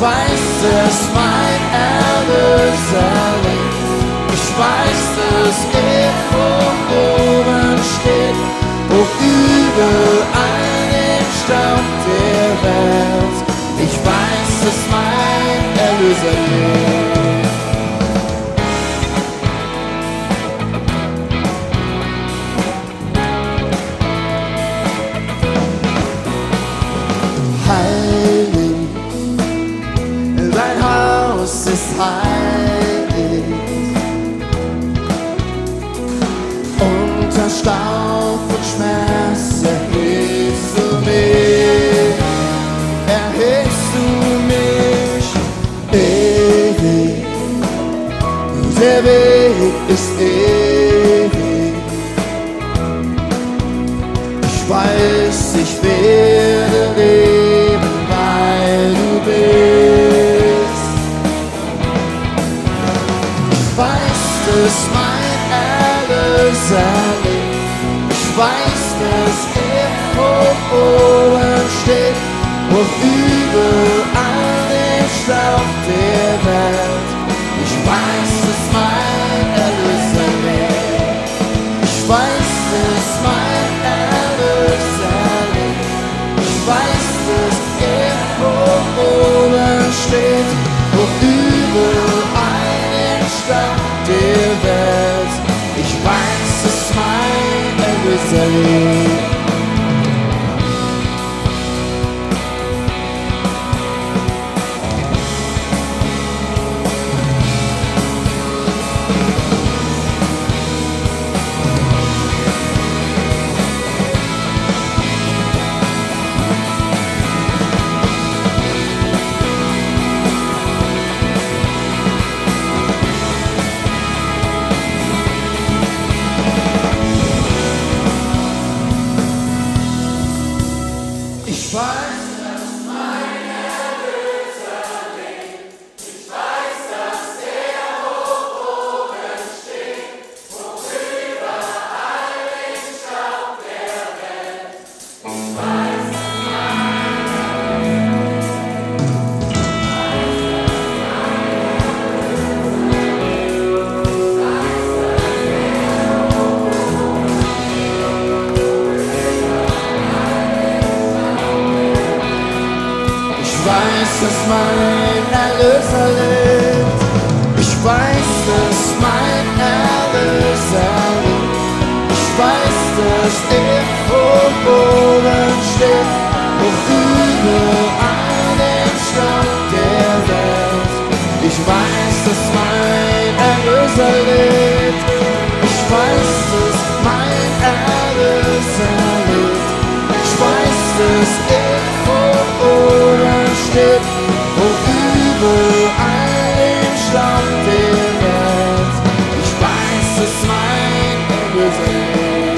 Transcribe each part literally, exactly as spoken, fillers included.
weiß, dass mein Erlöser lebt. Ich weiß, dass er von oben steht, hoch über all den Staub der Welt. Ich weiß, dass mein Erlöser lebt. Heilig, dein Haus ist heilig. Unter Staub und Schmerz erhebst du mich, erhebst du mich ewig. Der Weg ist ewig. Ich weiß, ich werde leben, weil du bist. Ich weiß, dass mein Erlöser lebt. Ich weiß, dass er hoch oben steht, hoch über all den Staub der Welt. Ich weiß, dass mein Erlöser lebt. Ich weiß, dass mein Erlöser lebt. Ich weiß, dass er hoch oben steht, hoch über all den Staub der Welt. Ich weiß, dass mein Erlöser lebt. Ich weiß, dass mein Erlöser lebt. Ich weiß, dass er hoch oben steht, hoch über all den Staub der Welt. Ich weiß, dass mein Ich weiß, dass mein Erlöser lebt. Ich weiß, dass mein Erlöser lebt. Ich weiß, dass er hoch oben steht, hoch über all den Staub der Welt. Ich weiß, dass mein Erlöser lebt. Ich weiß, dass mein Erlöser lebt. Ich weiß, dass er hoch oben steht, hoch über all den Staub der Welt. Ich weiß, dass mein Erlöser lebt.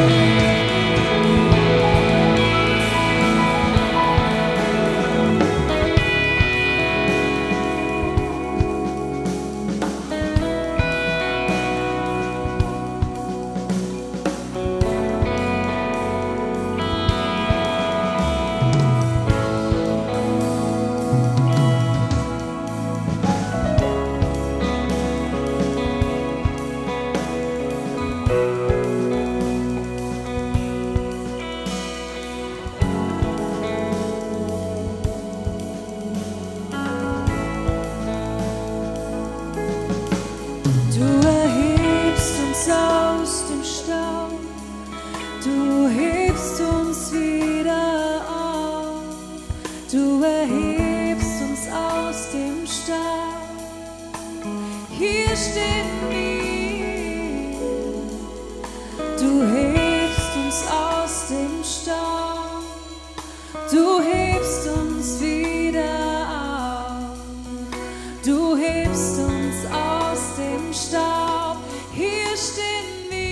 Du erhebst uns aus dem Staub, du hebst uns wieder auf, du erhebst uns aus dem Staub. Hier stehen wir, du hebst uns aus dem Staub, du hebst uns wieder auf, du hebst uns aus dem Staub. Hier stehen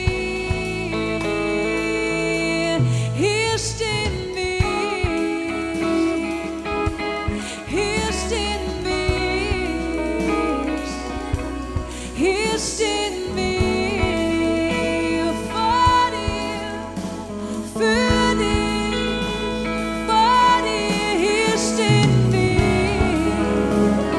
wir, hier stehen wir, hier stehen wir, hier stehen wir vor dir, für dich, vor dir, hier stehen wir.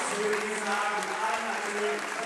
Schön sagen, einmal